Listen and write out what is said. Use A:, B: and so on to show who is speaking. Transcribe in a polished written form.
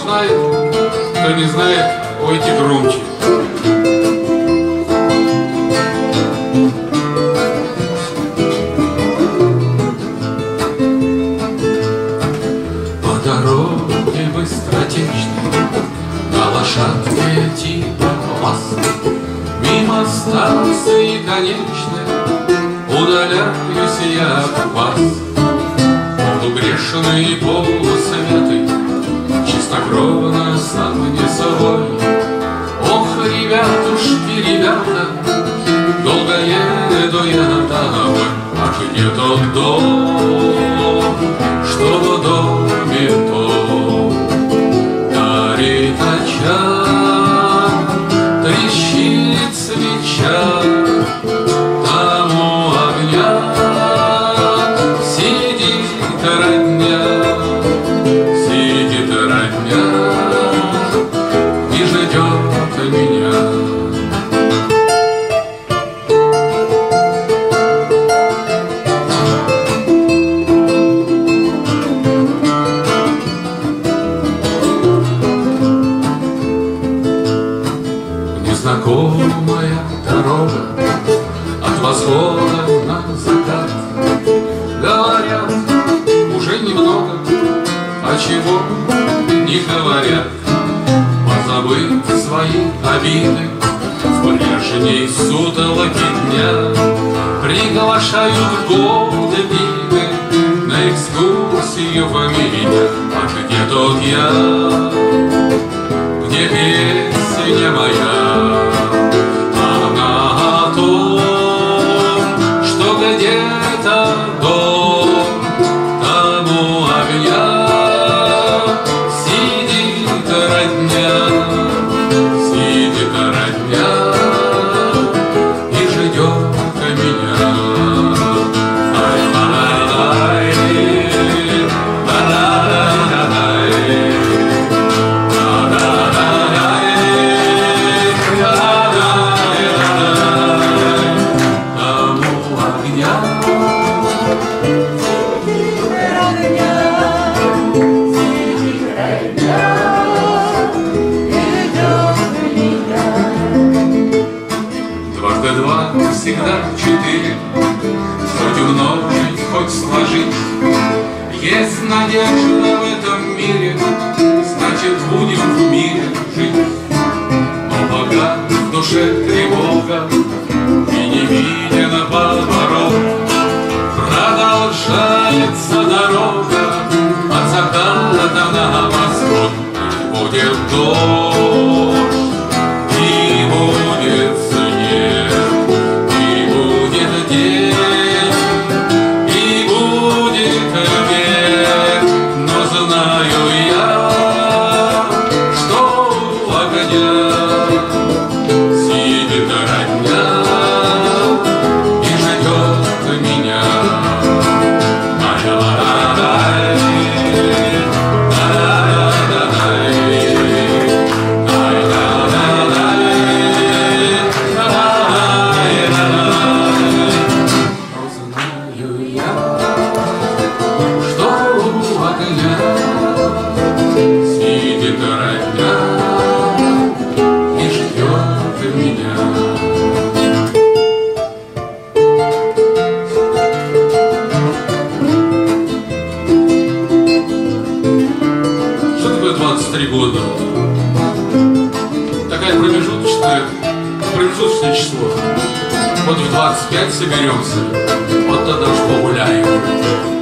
A: знает, кто не знает, пойте громче. По дороге быстротечной, на лошадке типа вас, мимо станции конечной удаляюсь я от вас. Полугрешный, полусвятый, чистокровно сам не свой. Ох, ребятушки, ребята, долго еду я домой. А где тот дом, что в доме том горит очаг, трещит свеча, там у огня сидит родня и ждет меня. Незнакомая дорога от восхода на закат. Говорят, уже немного, а чего не говорят. Позабыв свои обиды, в прежней сутолоке дня приглашают годы виды на экскурсию в меня. А где тот я, где песня моя? Она о том, что где-то дом, там у огня сидит родня и ждет меня. Два всегда четыре, хоть умножить, хоть сложить. Есть надежда в этом мире, значит будем в мире жить. Но пока в душе тревога и не виден поворот, продолжается дорога от заката на восход. И будет дождь, и будет снег, и будет день, и будет век. Но знаю я, что у огня сидит родня и ждет меня. Сидит родня и ждет меня. Что такое 23 года? Такая промежуточное число. Вот в 25 соберемся, вот тогда уж погуляем.